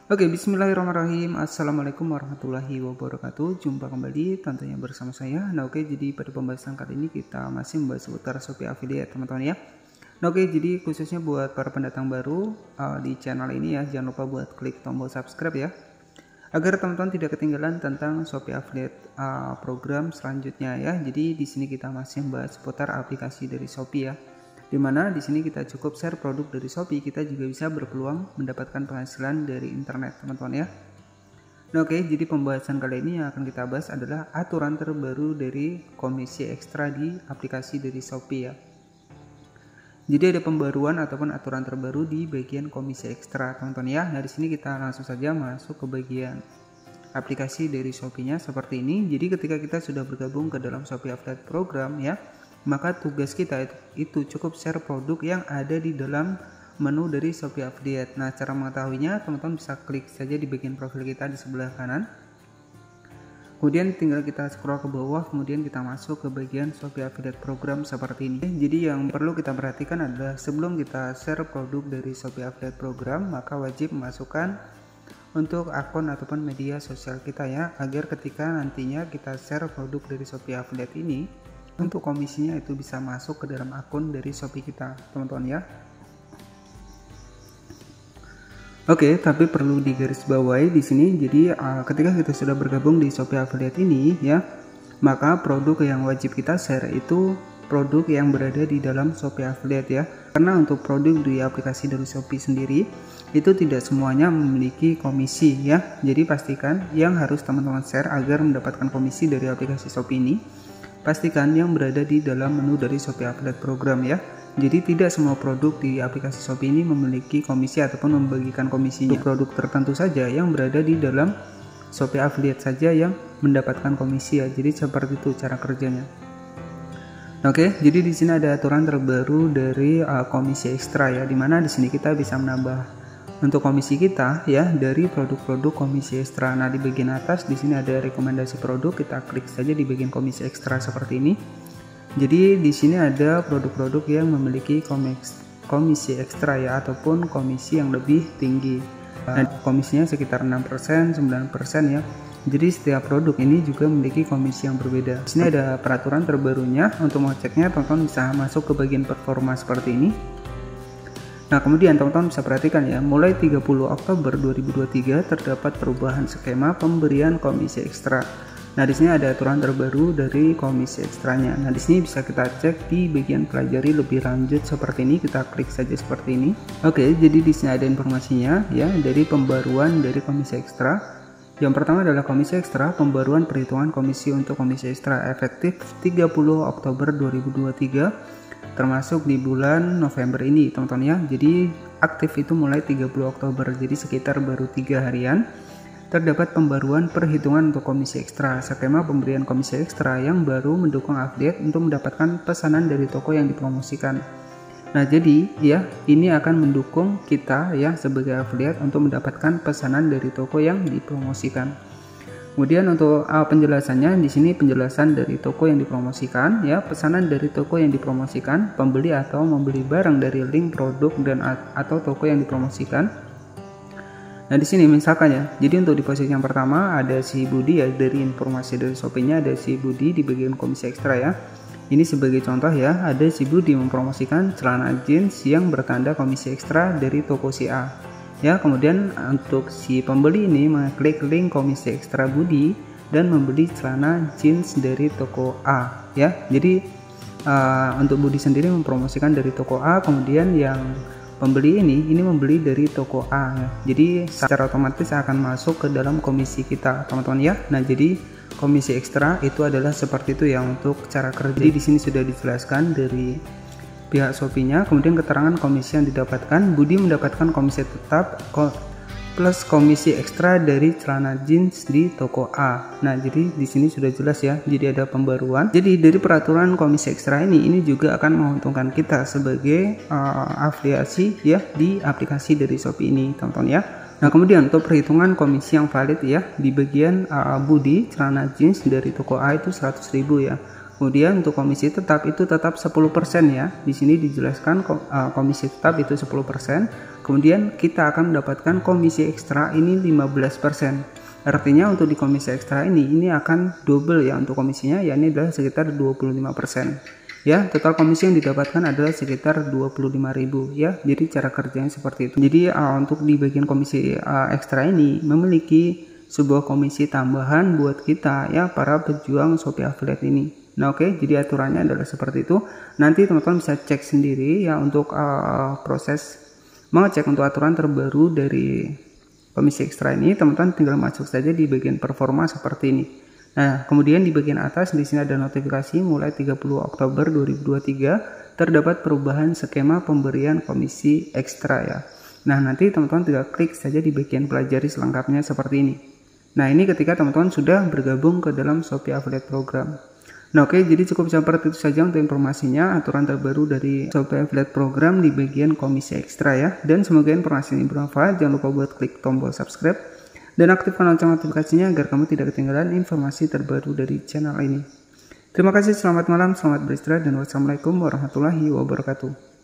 Oke, bismillahirrahmanirrahim. Assalamualaikum warahmatullahi wabarakatuh. Jumpa kembali tentunya bersama saya. Jadi pada pembahasan kali ini kita masih membahas seputar Shopee Affiliate, teman-teman ya. Jadi khususnya buat para pendatang baru di channel ini ya, jangan lupa buat klik tombol subscribe ya, agar teman-teman tidak ketinggalan tentang Shopee Affiliate program selanjutnya ya. Jadi di sini kita masih membahas seputar aplikasi dari Shopee ya. Dimana di sini kita cukup share produk dari Shopee, kita juga bisa berpeluang mendapatkan penghasilan dari internet, teman-teman ya. Jadi pembahasan kali ini yang akan kita bahas adalah aturan terbaru dari komisi ekstra di aplikasi dari Shopee ya. Jadi ada pembaruan ataupun aturan terbaru di bagian komisi ekstra, teman-teman ya. Nah, di sini kita langsung saja masuk ke bagian aplikasi dari Shopee-nya seperti ini. Jadi ketika kita sudah bergabung ke dalam Shopee Affiliate Program ya, maka tugas kita itu cukup share produk yang ada di dalam menu dari Shopee Affiliate. Nah, cara mengetahuinya teman-teman bisa klik saja di bagian profil kita di sebelah kanan. Kemudian tinggal kita scroll ke bawah, kemudian kita masuk ke bagian Shopee Affiliate Program seperti ini. Jadi yang perlu kita perhatikan adalah sebelum kita share produk dari Shopee Affiliate Program, maka wajib memasukkan untuk akun ataupun media sosial kita ya, agar ketika nantinya kita share produk dari Shopee Affiliate ini, untuk komisinya itu bisa masuk ke dalam akun dari Shopee kita, teman-teman ya. Tapi perlu digarisbawahi di sini. Jadi ketika kita sudah bergabung di Shopee Affiliate ini ya, maka produk yang wajib kita share itu produk yang berada di dalam Shopee Affiliate ya. Karena untuk produk di aplikasi dari Shopee sendiri itu tidak semuanya memiliki komisi ya. Jadi pastikan yang harus teman-teman share agar mendapatkan komisi dari aplikasi Shopee ini, pastikan yang berada di dalam menu dari Shopee Affiliate Program ya. Jadi tidak semua produk di aplikasi Shopee ini memiliki komisi ataupun membagikan komisinya. Untuk produk tertentu saja yang berada di dalam Shopee Affiliate saja yang mendapatkan komisi ya. Jadi seperti itu cara kerjanya. Jadi di sini ada aturan terbaru dari komisi ekstra ya, dimana di sini kita bisa menambah untuk komisi kita ya dari produk-produk komisi ekstra. Nah, di bagian atas di sini ada rekomendasi produk, kita klik saja di bagian komisi ekstra seperti ini. Jadi di sini ada produk-produk yang memiliki komisi ekstra ya, ataupun komisi yang lebih tinggi. Nah, komisinya sekitar 6%, 9% ya. Jadi setiap produk ini juga memiliki komisi yang berbeda. Di sini ada peraturan terbarunya. Untuk mengeceknya teman-teman bisa masuk ke bagian performa seperti ini. Nah, kemudian teman-teman bisa perhatikan ya, mulai 30 Oktober 2023 terdapat perubahan skema pemberian komisi ekstra. Nah, di sini ada aturan terbaru dari komisi ekstranya. Nah, di sini bisa kita cek di bagian pelajari lebih lanjut seperti ini. Kita klik saja seperti ini. Jadi di sini ada informasinya ya dari pembaruan dari komisi ekstra. Yang pertama adalah komisi ekstra, pembaruan perhitungan komisi untuk komisi ekstra efektif 30 Oktober 2023. Termasuk di bulan November ini, teman-teman ya. Jadi aktif itu mulai 30 Oktober, jadi sekitar baru 3 harian. Terdapat pembaruan perhitungan untuk komisi ekstra, skema pemberian komisi ekstra yang baru mendukung affiliate untuk mendapatkan pesanan dari toko yang dipromosikan. Nah, jadi ya ini akan mendukung kita ya sebagai affiliate untuk mendapatkan pesanan dari toko yang dipromosikan. Kemudian untuk penjelasannya di sini penjelasan dari toko yang dipromosikan ya, pesanan dari toko yang dipromosikan, pembeli atau membeli barang dari link produk dan atau toko yang dipromosikan. Nah, di sini misalkan ya, jadi untuk di posisi yang pertama ada si Budi ya, dari informasi dari Shopee-nya ada si Budi di bagian komisi ekstra ya. Ini sebagai contoh ya, ada si Budi mempromosikan celana jeans yang bertanda komisi ekstra dari toko si A. Ya, kemudian untuk si pembeli ini mengklik link komisi ekstra Budi dan membeli celana jeans dari toko A ya. Jadi untuk Budi sendiri mempromosikan dari toko A, kemudian yang pembeli ini membeli dari toko A ya. Jadi secara otomatis akan masuk ke dalam komisi kita, teman-teman ya. Nah, jadi komisi ekstra itu adalah seperti itu ya untuk cara kerja. Jadi di sini sudah dijelaskan dari pihak Shopee-nya, kemudian keterangan komisi yang didapatkan. Budi mendapatkan komisi tetap plus komisi ekstra dari celana jeans di toko A. Nah, jadi di sini sudah jelas ya. Jadi ada pembaruan. Jadi dari peraturan komisi ekstra ini juga akan menguntungkan kita sebagai afiliasi ya di aplikasi dari Shopee ini, teman-teman ya. Nah, kemudian untuk perhitungan komisi yang valid ya, di bagian Budi celana jeans dari toko A itu 100.000 ya. Kemudian untuk komisi tetap itu tetap 10% ya. Di sini dijelaskan komisi tetap itu 10%. Kemudian kita akan mendapatkan komisi ekstra ini 15%. Artinya untuk di komisi ekstra ini akan double ya untuk komisinya, yakni adalah sekitar 25%. Ya, total komisi yang didapatkan adalah sekitar 25.000 ya. Jadi cara kerjanya seperti itu. Jadi untuk di bagian komisi ekstra ini memiliki sebuah komisi tambahan buat kita ya, para pejuang Shopee Affiliate ini. Nah oke, jadi aturannya adalah seperti itu. Nanti teman-teman bisa cek sendiri ya untuk proses mengecek untuk aturan terbaru dari komisi ekstra ini. Teman-teman tinggal masuk saja di bagian performa seperti ini. Nah kemudian di bagian atas di sini ada notifikasi mulai 30 Oktober 2023 terdapat perubahan skema pemberian komisi ekstra ya. Nah nanti teman-teman tinggal klik saja di bagian pelajari selengkapnya seperti ini. Nah ini ketika teman-teman sudah bergabung ke dalam Shopee Affiliate Program. Nah oke, jadi cukup seperti itu saja untuk informasinya, aturan terbaru dari Shopee Affiliate Program di bagian komisi ekstra ya. Dan semoga informasi ini bermanfaat. Jangan lupa buat klik tombol subscribe dan aktifkan lonceng notifikasinya agar kamu tidak ketinggalan informasi terbaru dari channel ini. Terima kasih, selamat malam, selamat beristirahat, dan wassalamualaikum warahmatullahi wabarakatuh.